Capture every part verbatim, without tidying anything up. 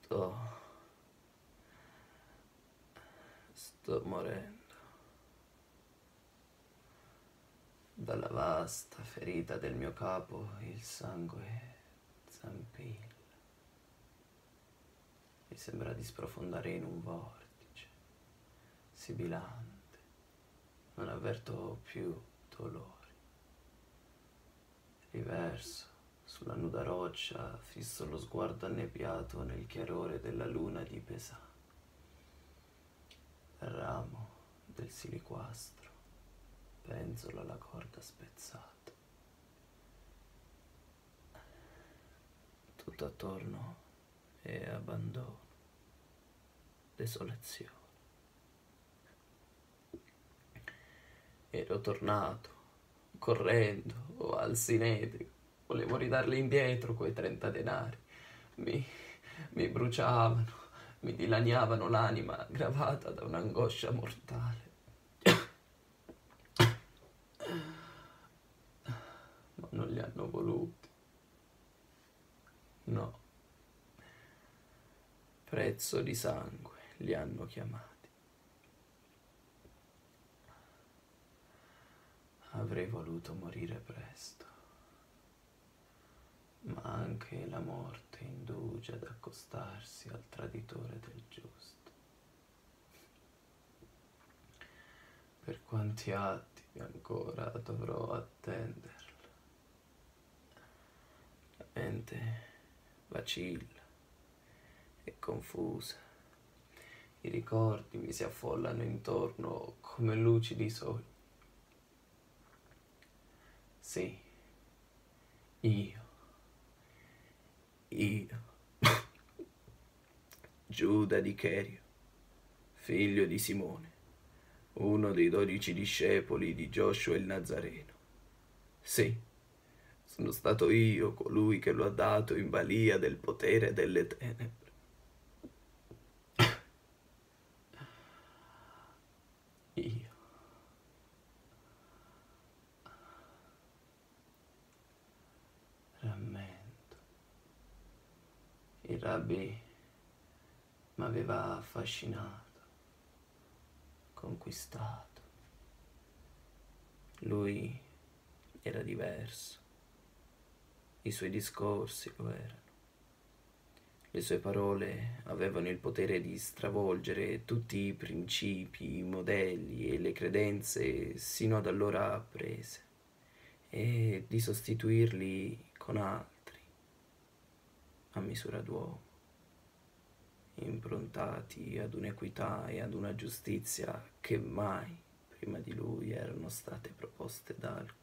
Sto... sto morendo. Dalla vasta ferita del mio capo il sangue zampilla. Mi sembra di sprofondare in un vortice sibilante. Non avverto più dolori. Riverso sulla nuda roccia, fisso lo sguardo annebbiato nel chiarore della luna di Pesà. Dal ramo del siliquastro penzola la corda spezzata. Tutto attorno è abbandono, desolazione. Ero tornato, correndo, o al sinedrio. Volevo ridarli indietro quei trenta denari. Mi, mi bruciavano, mi dilaniavano l'anima gravata da un'angoscia mortale. Ma non li hanno voluti. No. Prezzo di sangue li hanno chiamati. Avrei voluto morire presto, ma anche la morte induce ad accostarsi al traditore del giusto. Per quanti attimi ancora dovrò attenderlo? La mente vacilla, è confusa. I ricordi mi si affollano intorno come lucidi sogni. Sì, io, io, Giuda di Cherio, figlio di Simone, uno dei dodici discepoli di Gioshua il Nazareno. Sì, sono stato io colui che lo ha dato in balia del potere delle tenebre. Io. Rammento. Il rabbi m'aveva affascinato, conquistato. Lui era diverso, i suoi discorsi lo erano. Le sue parole avevano il potere di stravolgere tutti i principi, i modelli e le credenze sino ad allora apprese e di sostituirli con altri a misura d'uomo, improntati ad un'equità e ad una giustizia che mai prima di lui erano state proposte da alcuno.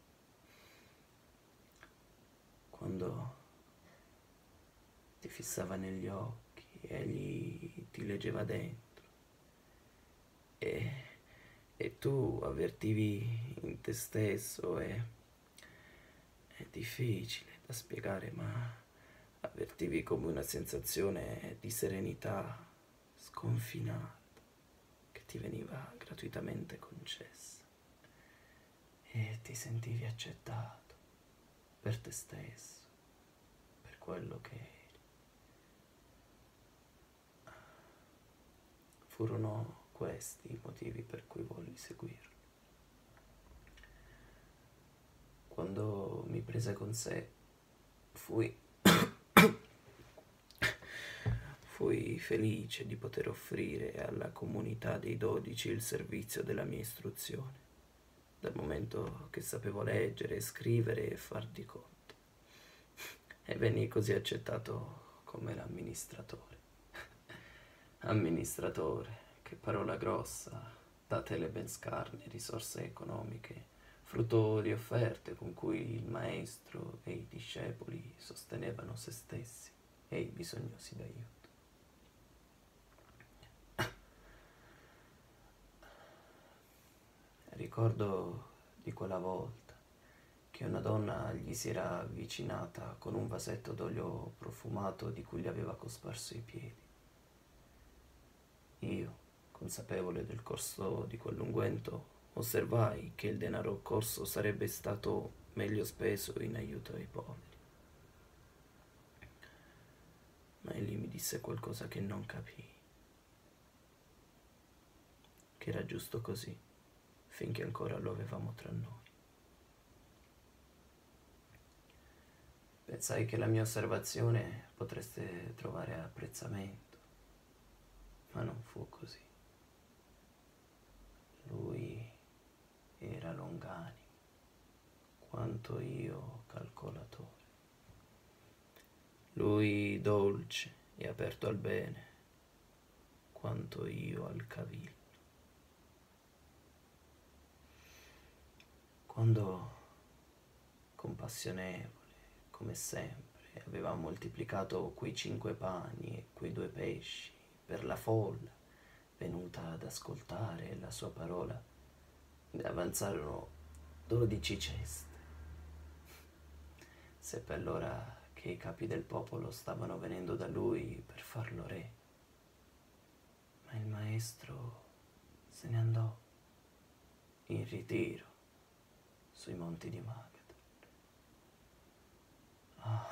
Quando ti fissava negli occhi, egli ti leggeva dentro e, e tu avvertivi in te stesso, e è difficile da spiegare, ma avvertivi come una sensazione di serenità sconfinata che ti veniva gratuitamente concessa e ti sentivi accettato per te stesso, per quello che eri. Furono questi i motivi per cui volli seguirlo. Quando mi prese con sé, fui Fui felice di poter offrire alla comunità dei dodici il servizio della mia istruzione, dal momento che sapevo leggere, scrivere e far di conto. E venni così accettato come l'amministratore. Amministratore, che parola grossa, date le ben scarne risorse economiche, frutto di offerte con cui il maestro e i discepoli sostenevano se stessi e i bisognosi d'aiuto. Ricordo di quella volta che una donna gli si era avvicinata con un vasetto d'olio profumato di cui gli aveva cosparso i piedi. Io, consapevole del costo di quell'unguento, osservai che il denaro occorso sarebbe stato meglio speso in aiuto ai poveri. Ma egli mi disse qualcosa che non capii, che era giusto così, finché ancora lo avevamo tra noi. Pensai che la mia osservazione potreste trovare apprezzamento, ma non fu così. Lui era longanimo, quanto io calcolatore. Lui dolce e aperto al bene, quanto io al cavillo. Quando, compassionevole, come sempre, aveva moltiplicato quei cinque pani e quei due pesci per la folla venuta ad ascoltare la sua parola, ne avanzarono dodici ceste. Seppe allora che i capi del popolo stavano venendo da lui per farlo re, ma il maestro se ne andò in ritiro sui monti di Magadan. Ah.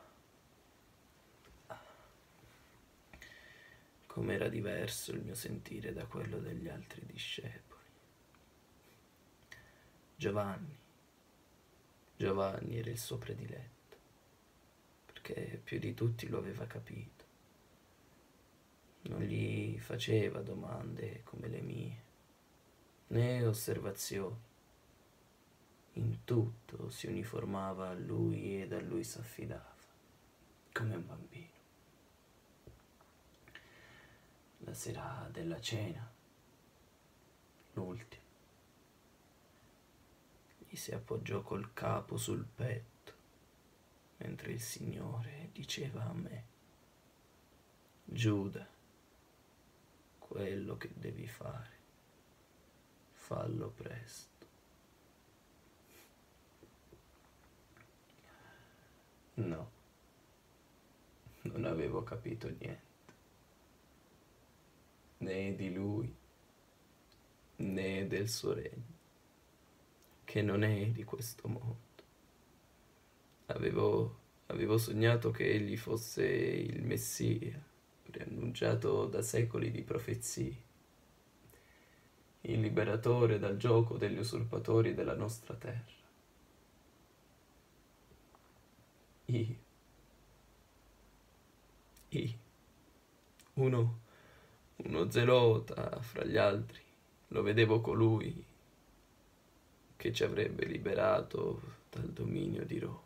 Com'era diverso il mio sentire da quello degli altri discepoli. Giovanni, Giovanni era il suo prediletto, perché più di tutti lo aveva capito. Non gli faceva domande come le mie, né osservazioni. In tutto si uniformava a lui ed a lui s'affidava, come un bambino. La sera della cena, l'ultima, gli si appoggiò col capo sul petto, mentre il Signore diceva a me: Giuda, quello che devi fare, fallo presto. No, non avevo capito niente, né di lui, né del suo regno, che non è di questo mondo. Avevo, avevo sognato che egli fosse il Messia, preannunciato da secoli di profezie, il liberatore dal gioco degli usurpatori della nostra terra. Io, io, uno, uno zelota fra gli altri, lo vedevo colui che ci avrebbe liberato dal dominio di Roma.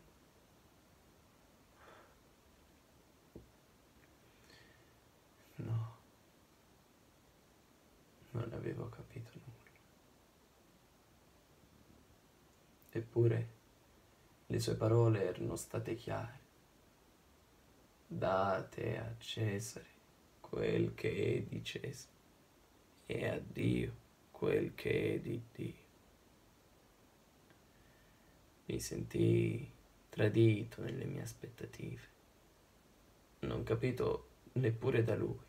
No, non avevo capito nulla. Eppure le sue parole erano state chiare. Date a Cesare quel che è di Cesare e a Dio quel che è di Dio. Mi sentii tradito nelle mie aspettative, non capito neppure da lui.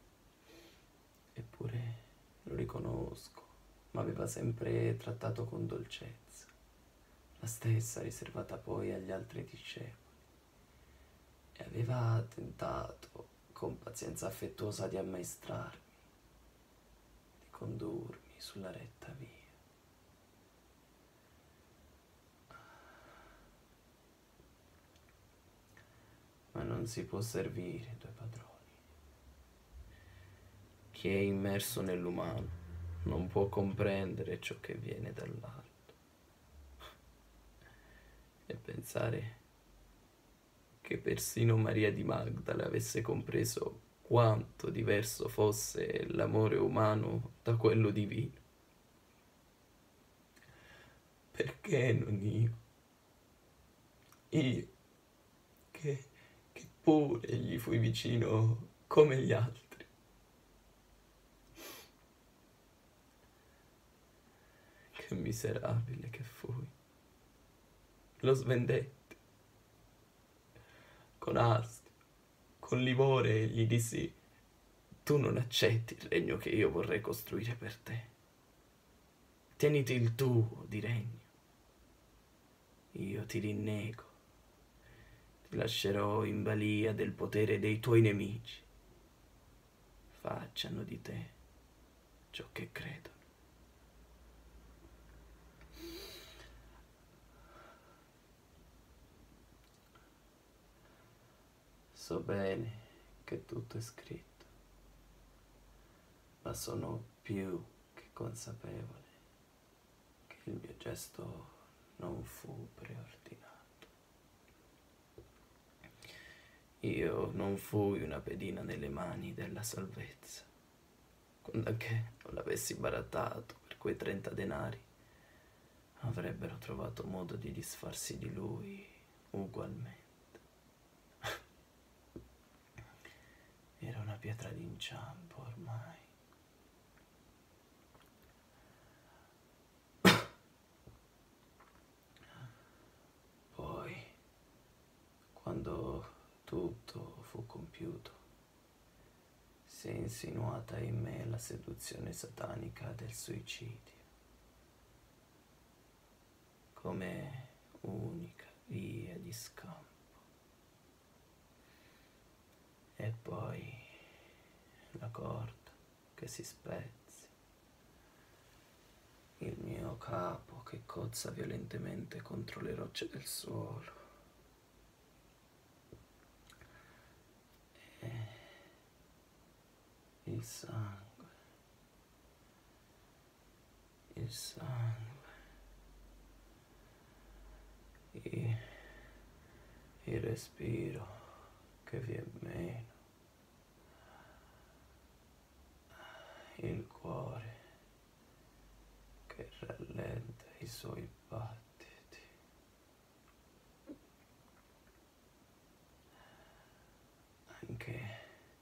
Eppure lo riconosco, ma aveva sempre trattato con dolcezza, la stessa riservata poi agli altri discepoli, e aveva tentato con pazienza affettuosa di ammaestrarmi, di condurmi sulla retta via. Ma non si può servire due padroni. Chi è immerso nell'umano non può comprendere ciò che viene dall'alto. E pensare che persino Maria di Magdala avesse compreso quanto diverso fosse l'amore umano da quello divino. Perché non io? Io, che, che pure gli fui vicino come gli altri. Che miserabile che fui. Lo svendetti. Con astio, con livore gli dissi: tu non accetti il regno che io vorrei costruire per te. Tieniti il tuo di regno. Io ti rinnego. lascerò in balia del potere dei tuoi nemici. Facciano di te ciò che credono. So bene che tutto è scritto, ma sono più che consapevole che il mio gesto non fu preordinato. Io non fui una pedina nelle mani della salvezza. Quando anche non l'avessi barattato per quei trenta denari, avrebbero trovato modo di disfarsi di lui ugualmente. Era una pietra d'inciampo ormai. Poi, quando tutto fu compiuto, si è insinuata in me la seduzione satanica del suicidio, come unica via di scampo. E poi la corda che si spezza, il mio capo che cozza violentemente contro le rocce del suolo. E il sangue, il sangue, il, il respiro che vi è meno, il cuore che rallenta i suoi battiti. Anche,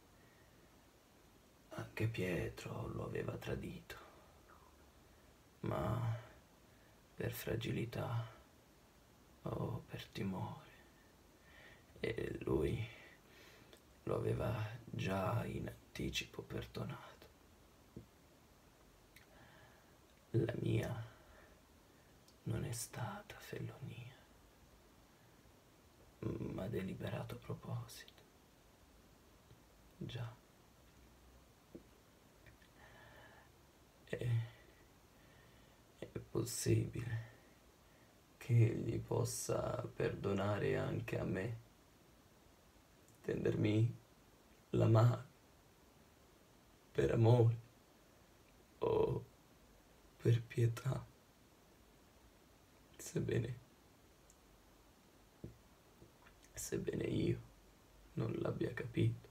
anche Pietro lo aveva tradito, ma per fragilità o per timore, e lui lo aveva già in anticipo perdonato. La mia non è stata fellonia, ma deliberato proposito. Già. È, è possibile che egli possa perdonare anche a me, tendermi la mano per amore o per pietà, sebbene, sebbene io non l'abbia capito.